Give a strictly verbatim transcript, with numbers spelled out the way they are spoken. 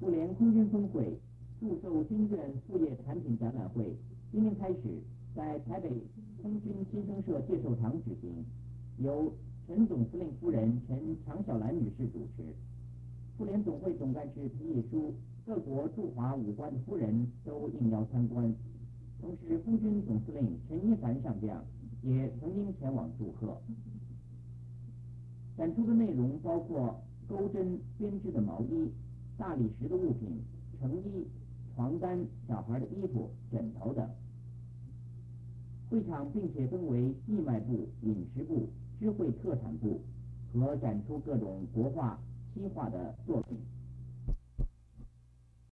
妇联空军分会驻守军院副业产品展览会今天开始在台北空军新生社介寿堂举行，由陈总司令夫人陈常小兰女士主持。妇联总会总干事皮义书，各国驻华武官的夫人都应邀参观，同时空军总司令陈一凡上将也曾经前往祝贺。展出的内容包括钩针编织的毛衣、大理石的物品、成衣、床单、小孩的衣服、枕头等。会场并且分为义卖部、饮食部、知会特产部和展出各种国画、西画的作品。